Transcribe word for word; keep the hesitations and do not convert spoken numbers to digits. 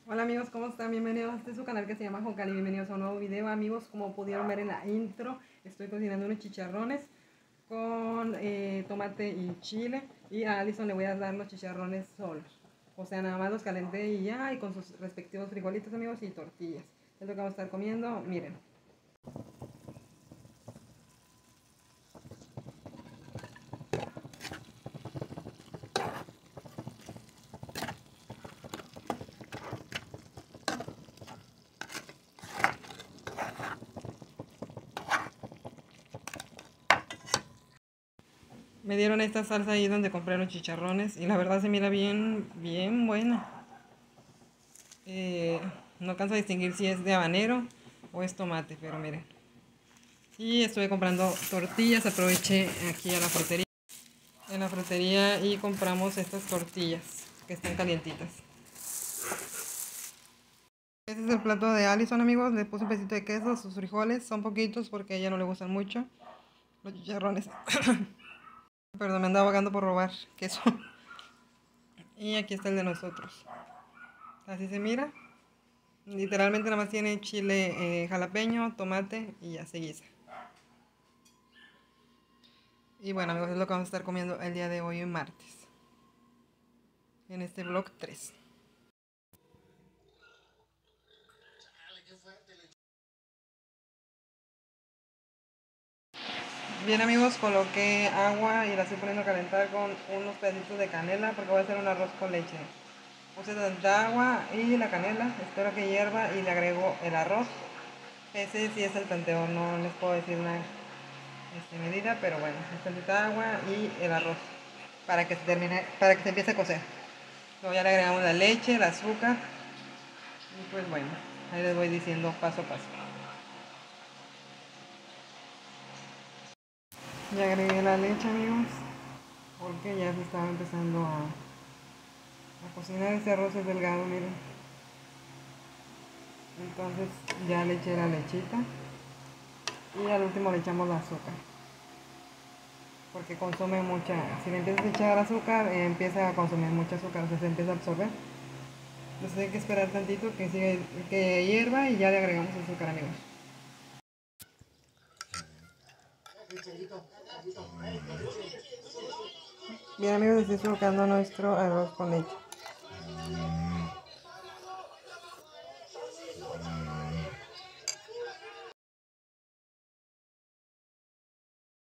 Hola amigos, ¿cómo están? Bienvenidos a este su canal que se llama Joncali. Bienvenidos a un nuevo video, amigos. Como pudieron ver en la intro, estoy cocinando unos chicharrones con eh, tomate y chile. Y a Alison le voy a dar los chicharrones solos. O sea, nada más los calenté y ya, y con sus respectivos frijolitos, amigos, y tortillas. Es lo que vamos a estar comiendo, miren. Me dieron esta salsa ahí donde compré los chicharrones y la verdad se mira bien, bien buena. Eh, no alcanzo a distinguir si es de habanero o es tomate, pero miren. Y estuve comprando tortillas, aproveché aquí a la frutería, en la frutería y compramos estas tortillas que están calientitas. Este es el plato de Alison, amigos. Le puse un pedacito de queso, sus frijoles son poquitos porque a ella no le gustan mucho los chicharrones. Perdón, me andaba vagando por robar queso. Y aquí está el de nosotros. Así se mira. Literalmente nada más tiene chile eh, jalapeño, tomate y ya se guisa. Y bueno, amigos, es lo que vamos a estar comiendo el día de hoy, martes. En este vlog tres. Bien, amigos, coloqué agua y la estoy poniendo a calentar con unos pedacitos de canela porque voy a hacer un arroz con leche. Puse tanta agua y la canela, espero que hierva y le agrego el arroz. Ese sí es el tanteo, no les puedo decir una este, medida, pero bueno, es tantita agua y el arroz para que se termine, para que se empiece a cocer. Luego ya le agregamos la leche, el azúcar y pues bueno, ahí les voy diciendo paso a paso. Ya agregué la leche, amigos, porque ya se estaba empezando a, a cocinar. Este arroz es delgado, miren. Entonces ya le eché la lechita y al último le echamos el azúcar, porque consume mucha, si le empiezas a echar azúcar, eh, empieza a consumir mucho azúcar, o sea, se empieza a absorber. Entonces hay que esperar tantito que, siga, que hierva y ya le agregamos azúcar, amigos. Bien, amigos, estoy colocando nuestro arroz con leche.